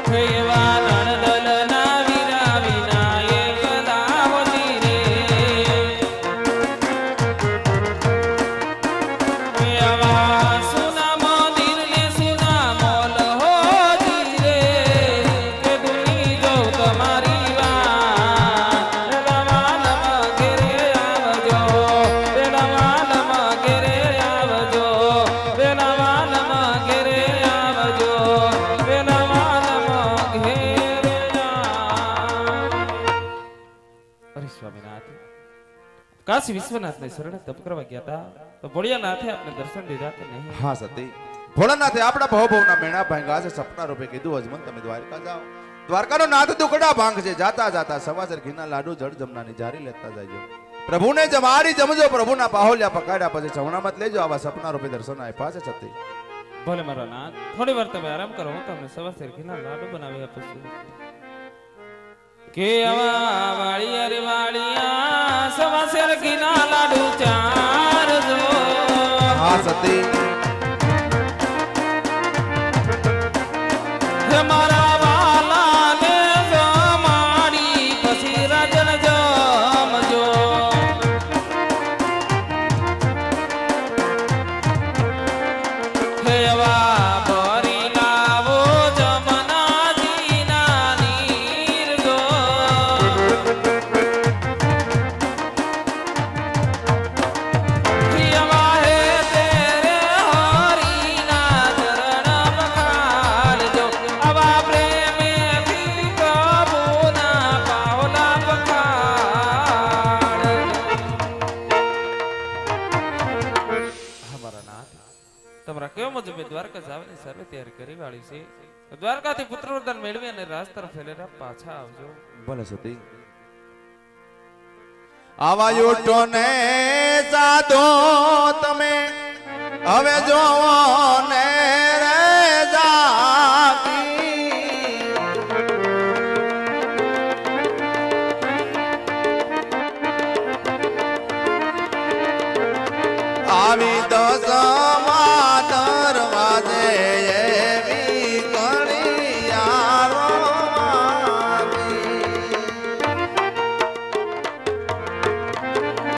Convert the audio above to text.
काशी विश्वनाथ ने शरण तप करवा गया था तो भोળિયાનાથે आपने दर्शन दीधा के नहीं। हाँ सती भोળાનાથે આપડા ભવભવના મેણા ભાંગા છે સપના રૂપે કીધું અજમન તમે દ્વારકા જાઓ દ્વારકાનો નાથ દુકડા ભાંગ છે જાતા જાતા સવાસર ઘીના લાડુ જળ જમનાની જારી લેતા જાજો પ્રભુને જમારી જમજો પ્રભુના પાહોલ્યા પકાડ્યા પછી સવણામત લેજો આવા સપના રૂપે દર્શન આપ્યા છે સતી ભલે મારો નાથ થોડી વાર તમે આરામ કરો હું તમને સવાસર ઘીના લાડુ બનાવી આપું છું કે આવા વાળિયા રે વાળિયા સવાસર ઘીના લાડુ ચાર જો હા સતી હે મારા વાલા ને જમાડી પછી રાજન જમજો હે આવા ભરી લાવો જમનાજી ના નીર જો દ્વારકા જવાની સર્વે તૈયારી કરી વાળી છે દ્વારકાથી પુત્ર વરદાન મેળવી અને રાજ તરફ ફેલેરા પાછા આવજો ભલે સતી આવા યુટો ને સાધો તમે હવે જોવો ને રે જાતી આવી દસ